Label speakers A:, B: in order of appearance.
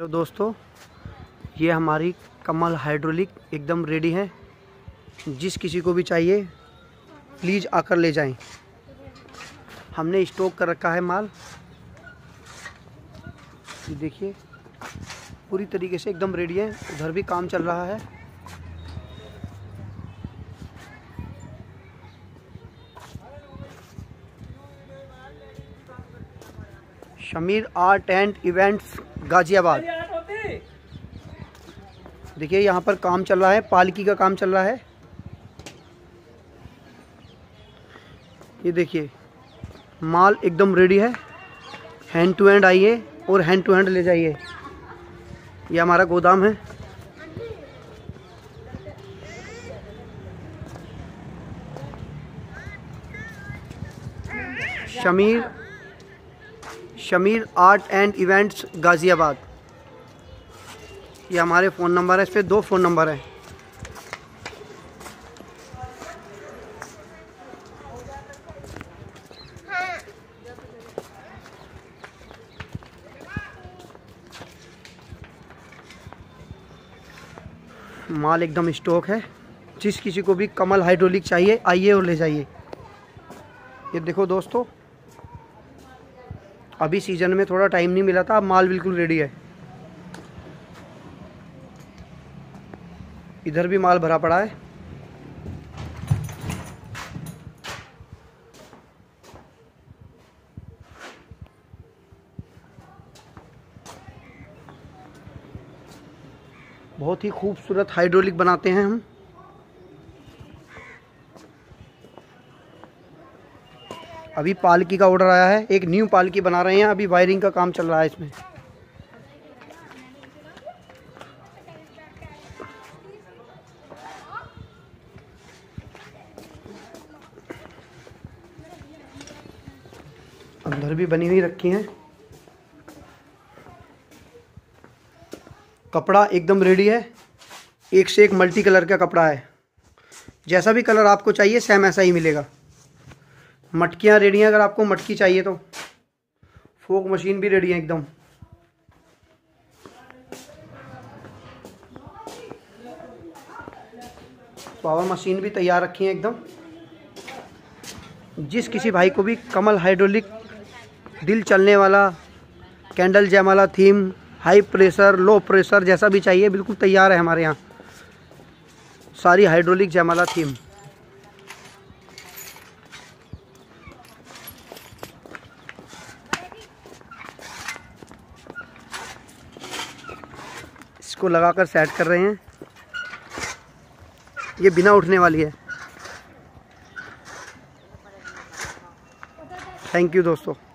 A: तो दोस्तों, ये हमारी कमल हाइड्रोलिक एकदम रेडी है। जिस किसी को भी चाहिए प्लीज़ आकर ले जाएं। हमने स्टॉक कर रखा है माल। ये देखिए पूरी तरीके से एकदम रेडी है। उधर भी काम चल रहा है। Shamir art and events Ghaziabad. देखिए यहाँ पर काम चल रहा है, पालकी का काम चल रहा है। ये देखिए माल एकदम रेडी है। हैंड टू हैंड आइए और हैंड टू हैंड ले जाइए। ये हमारा गोदाम है। Shamir art and events Ghaziabad. ये हमारे फ़ोन नंबर है। इस पर 2 फ़ोन नंबर हैं। माल एकदम स्टॉक है। जिस किसी को भी कमल हाइड्रोलिक चाहिए आइए और ले जाइए। ये देखो दोस्तों, अभी सीज़न में थोड़ा टाइम नहीं मिला था, अब माल बिल्कुल रेडी है। इधर भी माल भरा पड़ा है। बहुत ही खूबसूरत हाइड्रोलिक बनाते हैं हम। अभी पालकी का ऑर्डर आया है। एक न्यू पालकी बना रहे हैं। अभी वायरिंग का काम चल रहा है इसमें। अंदर भी बनी हुई रखी हैं। कपड़ा एकदम रेडी है। एक से एक मल्टी कलर का कपड़ा है। जैसा भी कलर आपको चाहिए सेम ऐसा ही मिलेगा। मटकियाँ रेडी हैं, अगर आपको मटकी चाहिए तो। फोक मशीन भी रेडी है एकदम। पावर मशीन भी तैयार रखी है एकदम। जिस किसी भाई को भी कमल हाइड्रोलिक दिल चलने वाला कैंडल जयमाला theme, high pressure low pressure जैसा भी चाहिए बिल्कुल तैयार है हमारे यहाँ। सारी हाइड्रोलिक जयमाला थीम। इसको लगाकर सेट कर रहे हैं। ये बिना उठने वाली है। थैंक यू दोस्तों।